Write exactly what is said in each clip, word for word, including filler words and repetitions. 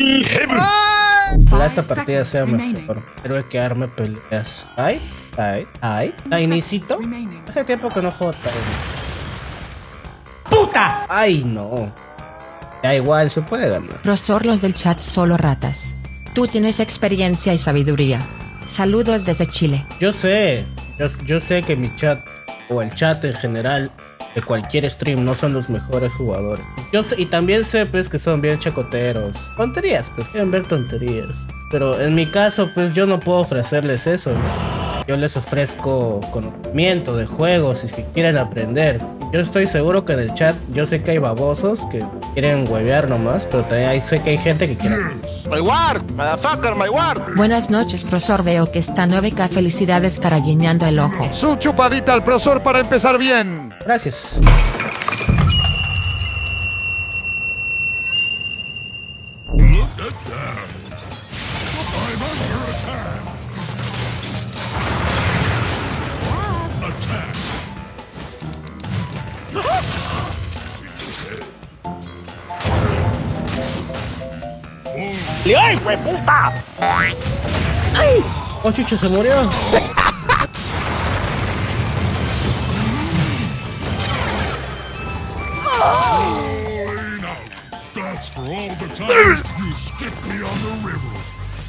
Ojalá esta partida sea mejor. Quiero que arme peleas. Ay, ay, ay. Tainicito. Hace tiempo que no juego Tiny. ¡Puta! Ay, no. Da igual, se puede ganar. Profesor, los del chat solo ratas. Tú tienes experiencia y sabiduría. Saludos desde Chile. Yo sé, yo, yo sé que mi chat, o el chat en general, de cualquier stream, no son los mejores jugadores. Yo sé, y también sé pues que son bien chacoteros. Tonterías, pues quieren ver tonterías. Pero en mi caso, pues yo no puedo ofrecerles eso. Yo les ofrezco conocimiento de juegos si es que quieren aprender. Yo estoy seguro que en el chat, yo sé que hay babosos que quieren huevear nomás, pero también hay, sé que hay gente que quiere aprender. My ward, motherfucker, my ward. Buenas noches, profesor. Veo que está nueve K. Felicidades, cara, guiñando el ojo. Su chupadita al profesor para empezar bien. Gracias. ¡Ay, hueputa! ¡Ay! ¡Oh, chucho, se murió! That's for all the times you skipped me on the river.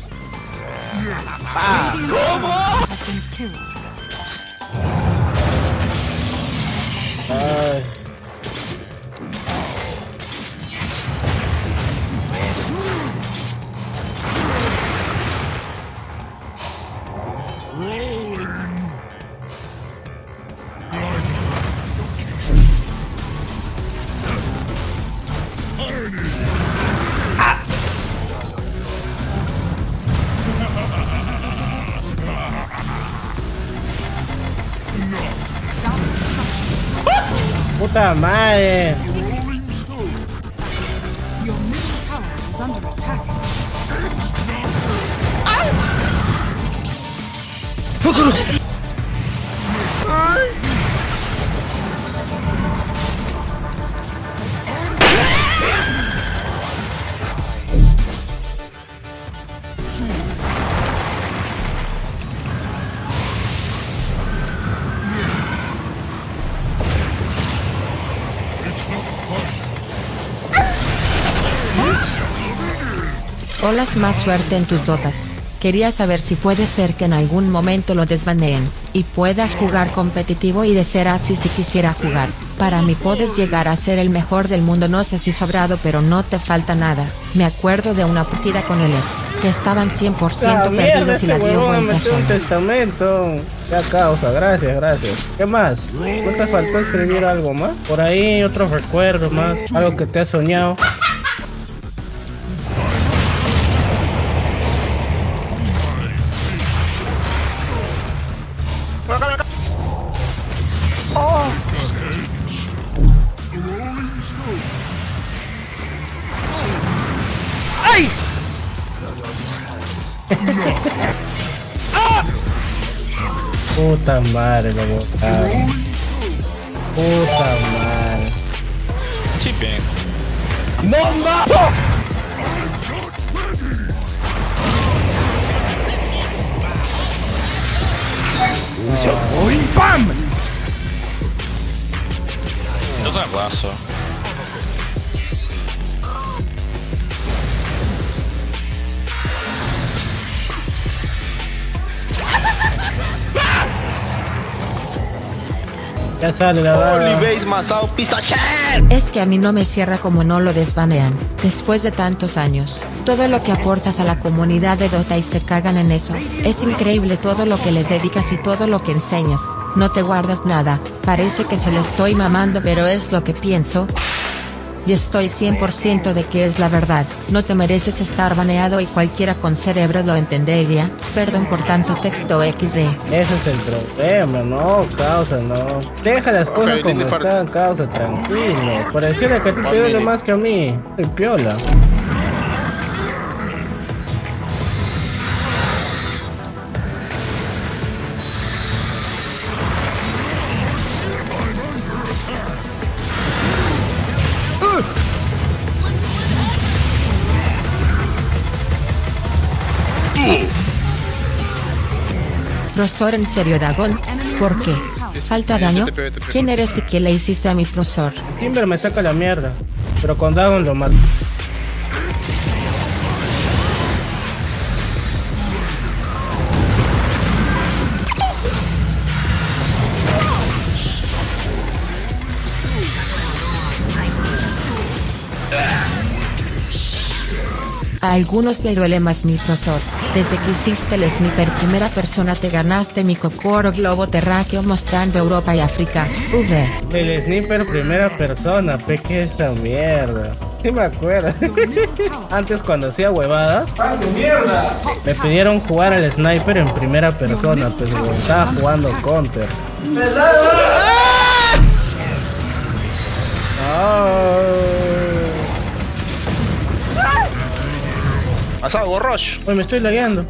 Ah, ¿cómo? Has been killed. Ay. ¡Puta madre! Your middle tower is under attack. Holas, más suerte en tus dotas. Quería saber si puede ser que en algún momento lo desbaneen, y pueda jugar competitivo, y de ser así, si quisiera jugar. Para mí puedes llegar a ser el mejor del mundo, no sé si sobrado, pero no te falta nada. Me acuerdo de una partida con el ex, que estaban cien por ciento La perdidos mierda, y la este dio huevón me vuelta metió un sola. testamento. Ya causa, gracias, gracias. ¿Qué más? ¿No te faltó escribir algo más? Por ahí otro recuerdo más, algo que te has soñado. ¡Ay! Puta madre, lo botaron. Puta madre. Sí, bien. ¡Bomba! ¡Uy, pam! No te abrazo. Ya sale la Holy bala. base masao pistache. Es que a mí no me cierra como no lo desbanean, después de tantos años. Todo lo que aportas a la comunidad de Dota y se cagan en eso. Es increíble todo lo que le dedicas y todo lo que enseñas. No te guardas nada, parece que se le estoy mamando, pero es lo que pienso. Y estoy cien por ciento de que es la verdad. No te mereces estar baneado, y cualquiera con cerebro lo entendería. Perdón por tanto texto equis de. Ese es el problema, no, causa, no. Deja las cosas Ok, como dile, Far- están, causa, tranquilo. Pareciera que a ti te duele más que a mí. Soy piola. Profesor, ¿en serio, Dagon? ¿Por qué? ¿Falta daño? ¿Quién eres y qué le hiciste a mi profesor? Timber me saca la mierda, pero con Dagon lo mato. A algunos le duele más mi profesor. Desde que hiciste el sniper primera persona te ganaste mi Kokoro globo terráqueo mostrando Europa y África. V. El sniper primera persona, pe, que esa mierda. Sí me acuerdo. Antes cuando hacía huevadas, me pidieron jugar al sniper en primera persona, pues güey, estaba jugando counter. Oh. Pasado, Gorrosh. Uy, me estoy lagueando.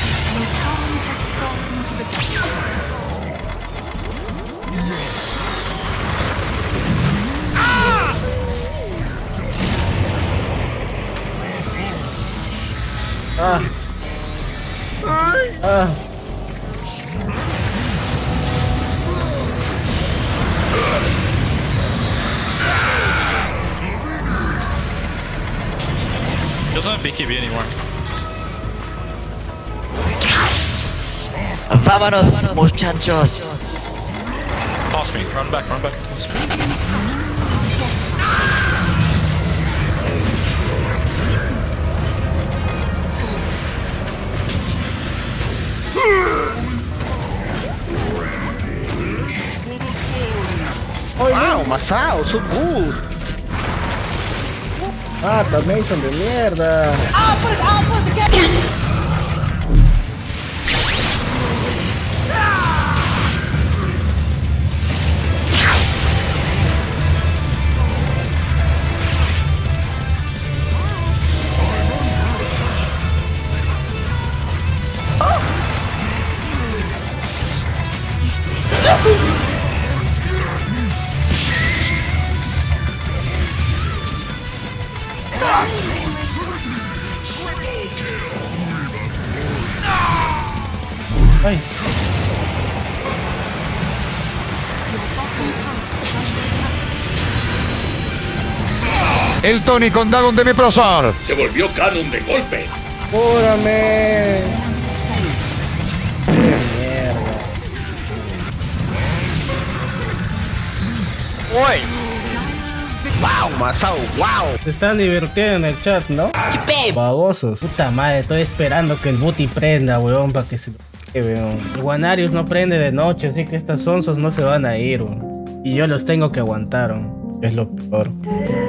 Ah. Ah. Doesn't B K B anymore. Vámonos, muchachos. Toss me. Run back, run back. Toss me. Wow, Masao, so good. Ah, también son de mierda. Ay. El Tony con Dagon de mi profesor. Se volvió canon de golpe. ¡Cúrame! ¡Qué mierda! Uy. Wow, Masao, wow. Se están divirtiendo en el chat, ¿no? Babosos. Puta madre, estoy esperando que el booty prenda, weón, para que se lo lleve, weón. El Guanarius no prende de noche, así que estas onzos no se van a ir, weón. Y yo los tengo que aguantar, weón. Es lo peor.